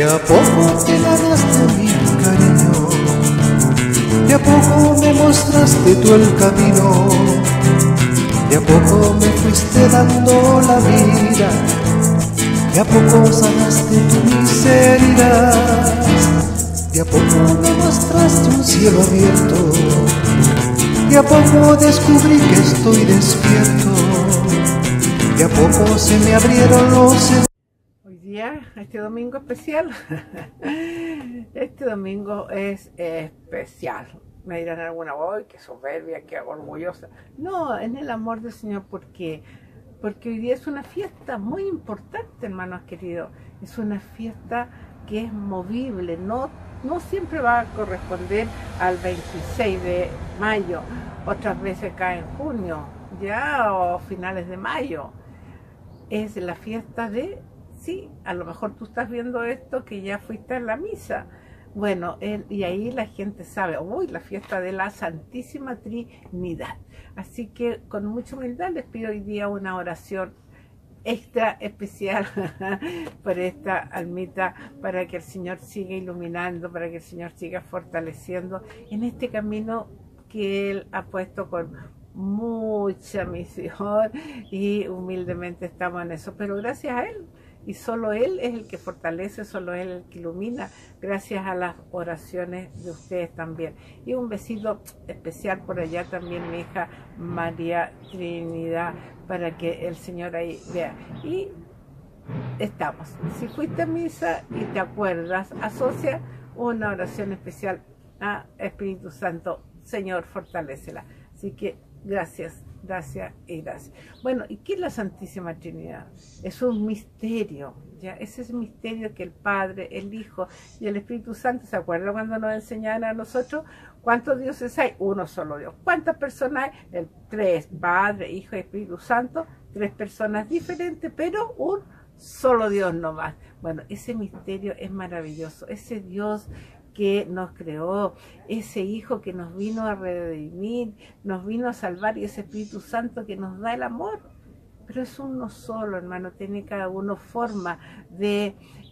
a poco te ganaste mi cariño, de a poco me mostraste tú el camino, de a poco me fuiste dando la vida, de a poco sanaste tu miseria, de a poco me mostraste un cielo abierto, de a poco descubrí que estoy despierto, de a poco se me abrieron los... Hoy día, este domingo especial, este domingo es especial. Me dirán alguna, ¡ay, qué soberbia, qué orgullosa! No, en el amor del Señor, porque hoy día es una fiesta muy importante, hermanos queridos. Es una fiesta que es movible, no siempre va a corresponder al 26 de mayo, otras veces cae en junio, ya, o finales de mayo. Es la fiesta de, sí, a lo mejor tú estás viendo esto que ya fuiste a la misa. Bueno, y ahí la gente sabe, uy, la fiesta de la Santísima Trinidad. Así que con mucha humildad les pido hoy día una oración extra especial por esta almita, para que el Señor siga iluminando, para que el Señor siga fortaleciendo en este camino que Él ha puesto con mucha misión, y humildemente estamos en eso, pero gracias a Él. Y solo Él es el que fortalece, solo Él el que ilumina, gracias a las oraciones de ustedes también. Y un besito especial por allá también, mi hija María Trinidad, para que el Señor ahí vea. Y estamos. Si fuiste a misa y te acuerdas, asocia una oración especial a Espíritu Santo. Señor, fortalécela. Así que gracias. Gracias y gracias. Bueno, ¿y qué es la Santísima Trinidad? Es un misterio, ¿ya? Ese es el misterio que el Padre, el Hijo y el Espíritu Santo, ¿se acuerdan cuando nos enseñaban a nosotros cuántos dioses hay? Uno solo Dios. ¿Cuántas personas hay? Tres, Padre, Hijo y Espíritu Santo, tres personas diferentes, pero un solo Dios nomás. Bueno, ese misterio es maravilloso. Ese Dios que nos creó, ese Hijo que nos vino a redimir, nos vino a salvar, y ese Espíritu Santo que nos da el amor. Pero es uno solo, hermano, tiene cada uno forma de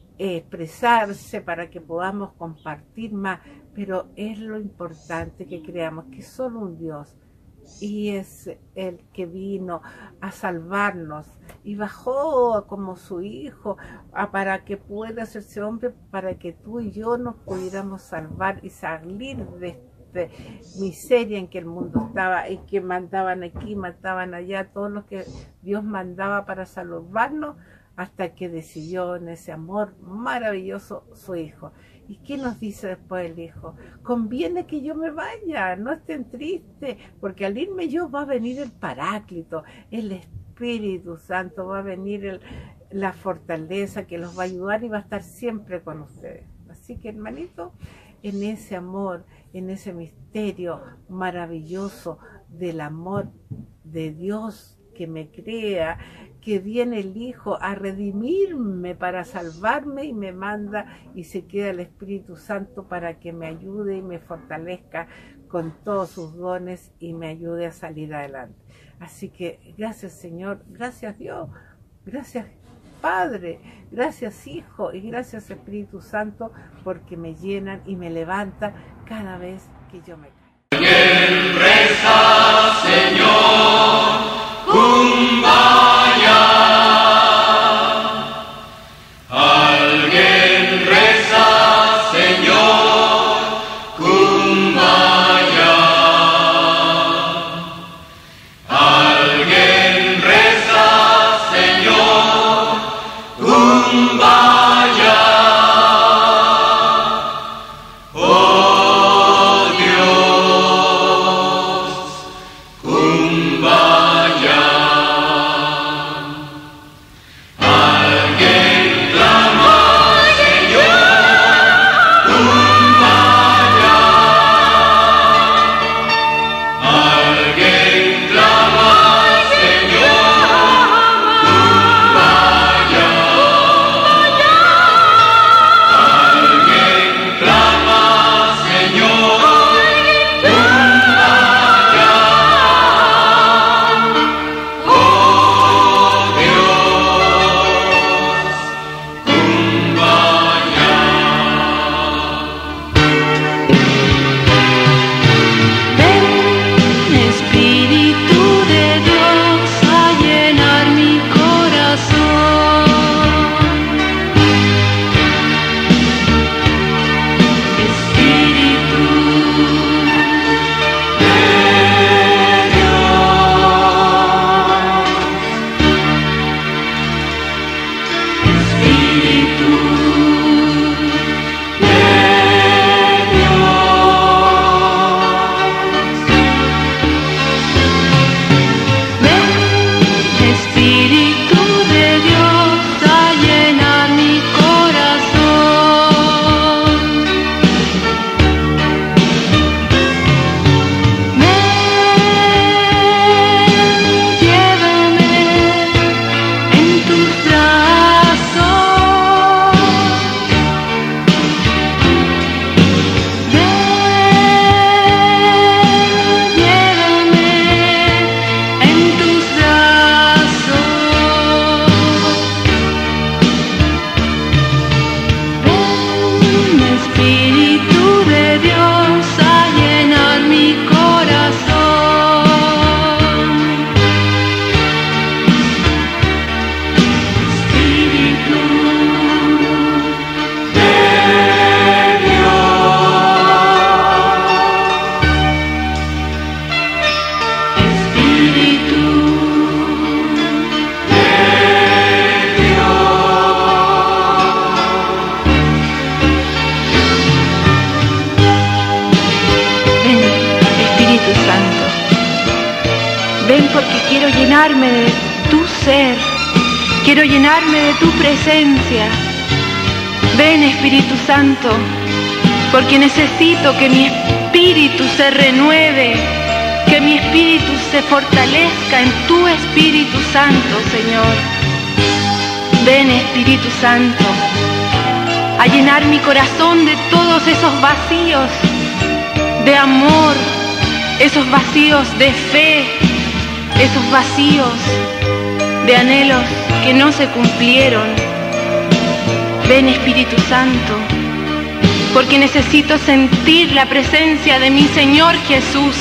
expresarse para que podamos compartir más, pero es lo importante que creamos, que es solo un Dios, y es el que vino a salvarnos y bajó como su hijo para que pueda hacerse hombre, para que tú y yo nos pudiéramos salvar y salir de esta miseria en que el mundo estaba, y que mandaban aquí, mataban allá, todo lo que Dios mandaba para salvarnos, hasta que decidió en ese amor maravilloso su Hijo. ¿Y qué nos dice después el Hijo? Conviene que yo me vaya, no estén tristes, porque al irme yo va a venir el Paráclito, el Espíritu Santo, va a venir la fortaleza que los va a ayudar y va a estar siempre con ustedes. Así que, hermanito, en ese amor, en ese misterio maravilloso del amor de Dios que me crea, que viene el Hijo a redimirme para salvarme, y me manda, y se queda el Espíritu Santo para que me ayude y me fortalezca con todos sus dones y me ayude a salir adelante. Así que gracias, Señor, gracias Dios, gracias Padre, gracias Hijo y gracias Espíritu Santo, porque me llenan y me levantan cada vez que yo me caigo. Alguien reza, Señor, Kumbaya. Alguien reza, Señor, Kumbaya. Alguien reza, Señor, Kumbaya. Oh Dios, Kumbaya. Ven porque quiero llenarme de tu ser, quiero llenarme de tu presencia. Ven, Espíritu Santo, porque necesito que mi espíritu se renueve, que mi espíritu se fortalezca en tu Espíritu Santo, Señor. Ven, Espíritu Santo, a llenar mi corazón de todos esos vacíos de amor, esos vacíos de fe, esos vacíos de anhelos que no se cumplieron. Ven, Espíritu Santo, porque necesito sentir la presencia de mi Señor Jesús.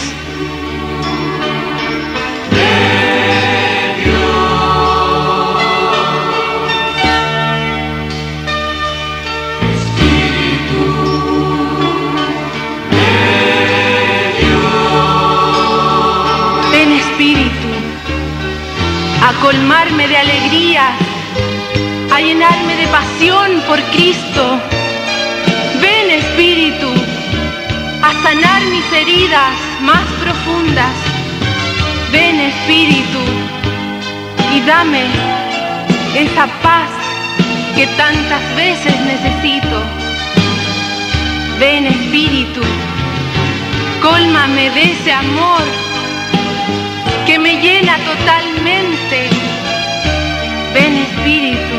Ven, Espíritu, a colmarme de alegría, a llenarme de pasión por Cristo. Ven, Espíritu, a sanar mis heridas más profundas. Ven, Espíritu, y dame esa paz que tantas veces necesito. Ven, Espíritu, cólmame de ese amor que me llena totalmente. Ven, Espíritu,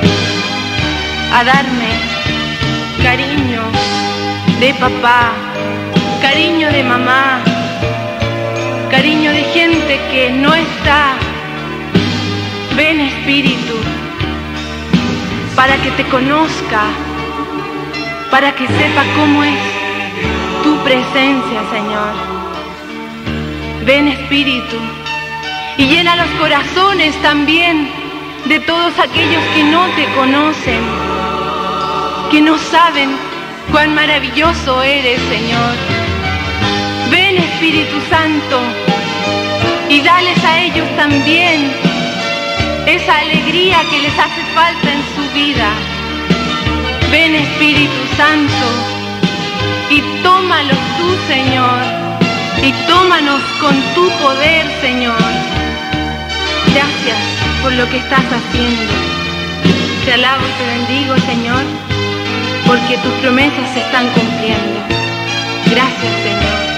a darme cariño de papá, cariño de mamá, cariño de gente que no está. Ven, Espíritu, para que te conozca, para que sepa cómo es tu presencia, Señor. Ven, Espíritu, y llena los corazones también de todos aquellos que no te conocen, que no saben cuán maravilloso eres, Señor. Ven, Espíritu Santo, y dales a ellos también esa alegría que les hace falta en su vida. Ven, Espíritu Santo, y tómalos tú, Señor, y tómanos con tu poder, Señor. Gracias por lo que estás haciendo. Te alabo y te bendigo, Señor, porque tus promesas se están cumpliendo. Gracias, Señor.